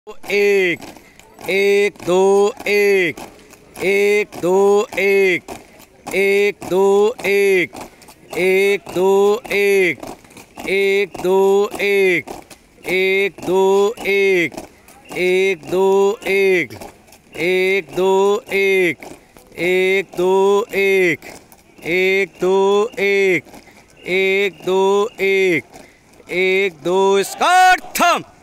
एक एक दो एक एक दो एक एक दो एक एक दो एक एक दो एक एक दो एक एक दो एक एक दो एक एक दो एक एक दो एक एक दो एक एक दो स्टार्ट थम।